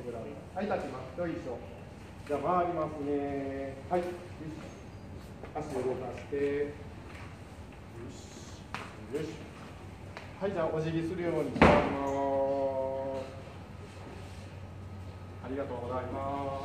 グラム。はい、立ちます。よいしょ。じゃあ回りますね。はい。よし、足を動かして。よし。よし。はい、じゃあお辞儀するようにします。ありがとうございます。